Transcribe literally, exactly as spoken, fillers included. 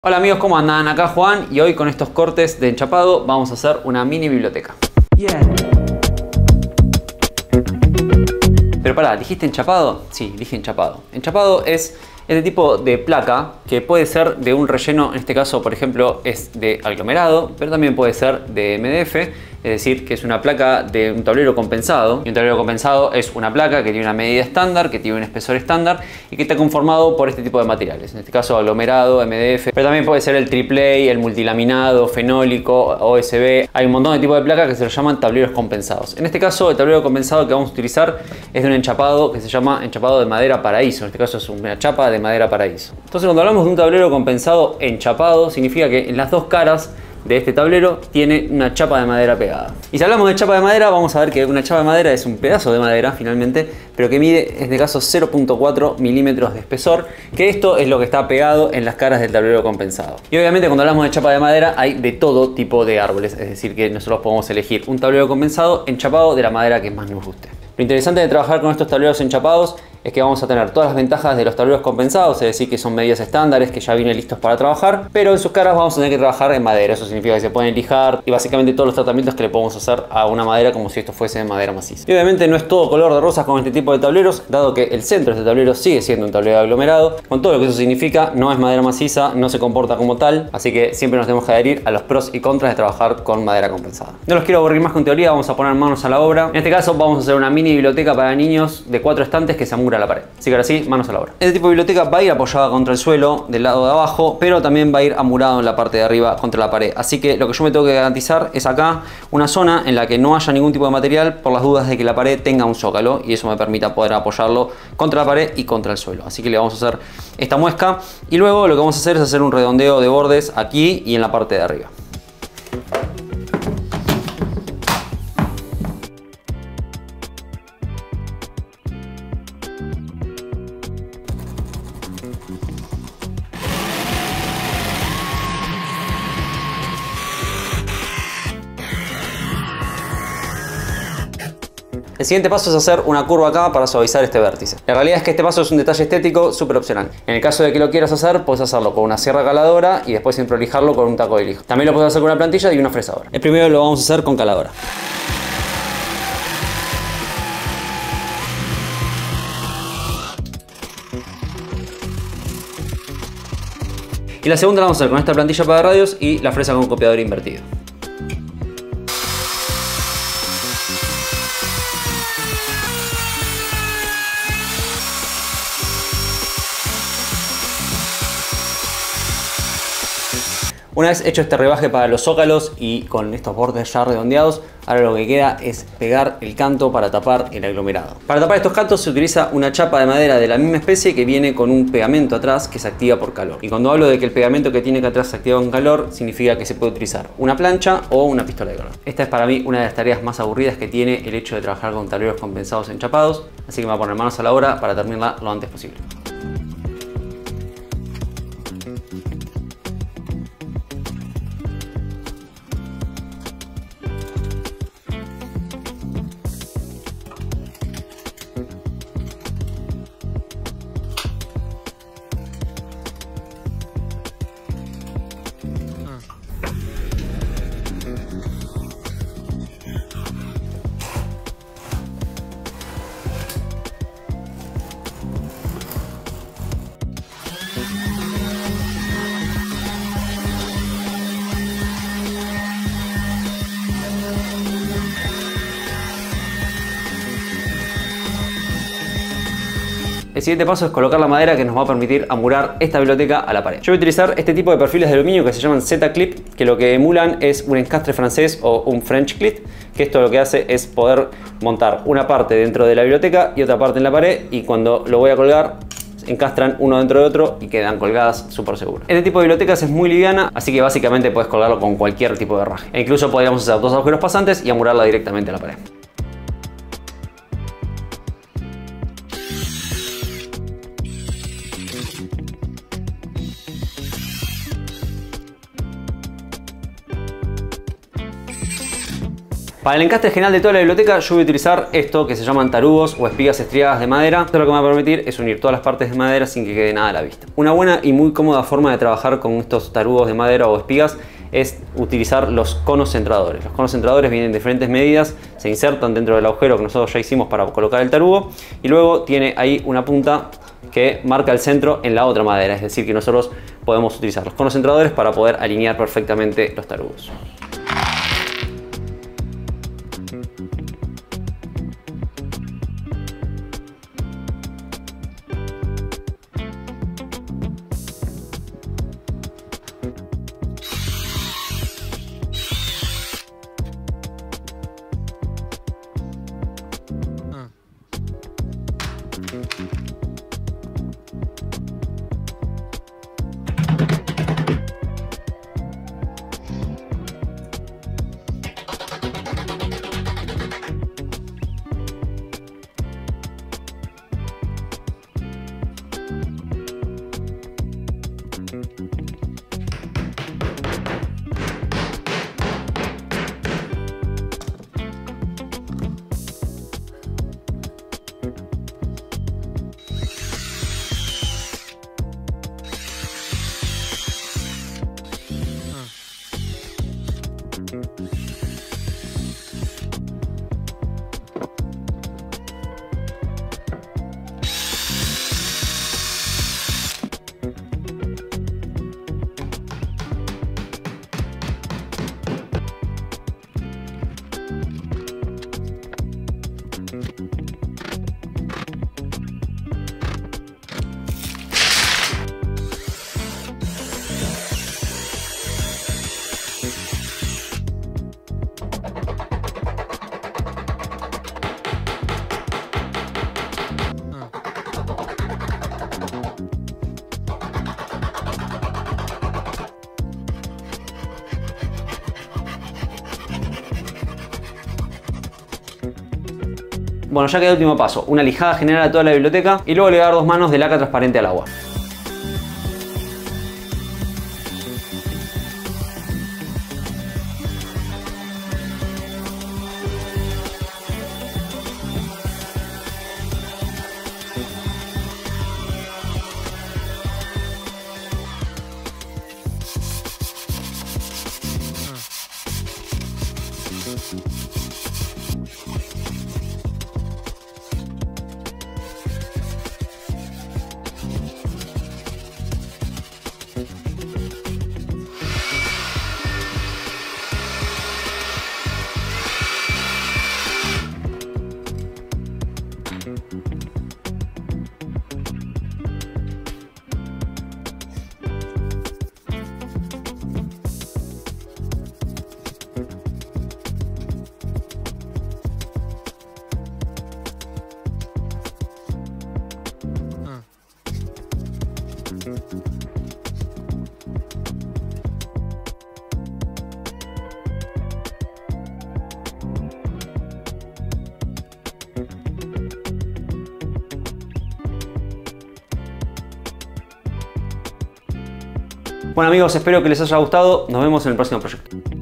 Hola amigos, ¿cómo andan? Acá Juan y hoy con estos cortes de enchapado vamos a hacer una mini biblioteca. Yeah. Pero pará, ¿dijiste enchapado? Sí, dije enchapado. Enchapado es este tipo de placa que puede ser de un relleno, en este caso por ejemplo es de aglomerado, pero también puede ser de M D F, es decir, que es una placa de un tablero compensado. Y un tablero compensado es una placa que tiene una medida estándar, que tiene un espesor estándar y que está conformado por este tipo de materiales. En este caso aglomerado, M D F, pero también puede ser el triple A, el multilaminado, fenólico, O S B. Hay un montón de tipos de placas que se los llaman tableros compensados. En este caso el tablero compensado que vamos a utilizar es de un enchapado que se llama enchapado de madera paraíso. En este caso es una chapa de madera paraíso. Entonces cuando hablamos de un tablero compensado enchapado significa que en las dos caras de este tablero tiene una chapa de madera pegada. Y si hablamos de chapa de madera, vamos a ver que una chapa de madera es un pedazo de madera finalmente, pero que mide en este caso cero punto cuatro milímetros de espesor, que esto es lo que está pegado en las caras del tablero compensado. Y obviamente cuando hablamos de chapa de madera hay de todo tipo de árboles, es decir que nosotros podemos elegir un tablero compensado enchapado de la madera que más nos guste. Lo interesante de trabajar con estos tableros enchapados es que vamos a tener todas las ventajas de los tableros compensados, es decir que son medidas estándares que ya vienen listos para trabajar, pero en sus caras vamos a tener que trabajar en madera. Eso significa que se pueden lijar y básicamente todos los tratamientos que le podemos hacer a una madera como si esto fuese de madera maciza. Y obviamente no es todo color de rosas con este tipo de tableros, dado que el centro de este tablero sigue siendo un tablero aglomerado, con todo lo que eso significa. No es madera maciza, no se comporta como tal, así que siempre nos tenemos que adherir a los pros y contras de trabajar con madera compensada. No los quiero aburrir más con teoría, vamos a poner manos a la obra. En este caso vamos a hacer una mini biblioteca para niños de cuatro estantes que se amura a la pared. Así que ahora sí, manos a la obra. Este tipo de biblioteca va a ir apoyada contra el suelo del lado de abajo, pero también va a ir amurado en la parte de arriba contra la pared. Así que lo que yo me tengo que garantizar es acá una zona en la que no haya ningún tipo de material por las dudas de que la pared tenga un zócalo y eso me permita poder apoyarlo contra la pared y contra el suelo. Así que le vamos a hacer esta muesca y luego lo que vamos a hacer es hacer un redondeo de bordes aquí y en la parte de arriba. El siguiente paso es hacer una curva acá para suavizar este vértice. La realidad es que este paso es un detalle estético súper opcional. En el caso de que lo quieras hacer, puedes hacerlo con una sierra caladora y después siempre lijarlo con un taco de lijo. También lo puedes hacer con una plantilla y una fresadora. El primero lo vamos a hacer con caladora. Y la segunda la vamos a hacer con esta plantilla para radios y la fresa con copiador invertido. Una vez hecho este rebaje para los zócalos y con estos bordes ya redondeados, ahora lo que queda es pegar el canto para tapar el aglomerado. Para tapar estos cantos se utiliza una chapa de madera de la misma especie que viene con un pegamento atrás que se activa por calor. Y cuando hablo de que el pegamento que tiene que atrás se activa con calor, significa que se puede utilizar una plancha o una pistola de calor. Esta es para mí una de las tareas más aburridas que tiene el hecho de trabajar con tableros compensados enchapados, así que me voy a poner manos a la obra para terminarla lo antes posible. El siguiente paso es colocar la madera que nos va a permitir amurar esta biblioteca a la pared. Yo voy a utilizar este tipo de perfiles de aluminio que se llaman Z-Clip, que lo que emulan es un encastre francés o un French clip, que esto lo que hace es poder montar una parte dentro de la biblioteca y otra parte en la pared, y cuando lo voy a colgar encastran uno dentro de otro y quedan colgadas súper seguras. Este tipo de bibliotecas es muy liviana, así que básicamente puedes colgarlo con cualquier tipo de herraje. E incluso podríamos hacer dos agujeros pasantes y amurarla directamente a la pared. Para el encastre general de toda la biblioteca yo voy a utilizar esto que se llaman tarugos o espigas estriadas de madera. Esto lo que me va a permitir es unir todas las partes de madera sin que quede nada a la vista. Una buena y muy cómoda forma de trabajar con estos tarugos de madera o espigas es utilizar los conos centradores. Los conos centradores vienen de diferentes medidas, se insertan dentro del agujero que nosotros ya hicimos para colocar el tarugo y luego tiene ahí una punta que marca el centro en la otra madera, es decir que nosotros podemos utilizar los conos centradores para poder alinear perfectamente los tarugos. Bueno, ya queda el último paso, una lijada general a toda la biblioteca y luego le voy a dar dos manos de laca transparente al agua. Bueno amigos, espero que les haya gustado. Nos vemos en el próximo proyecto.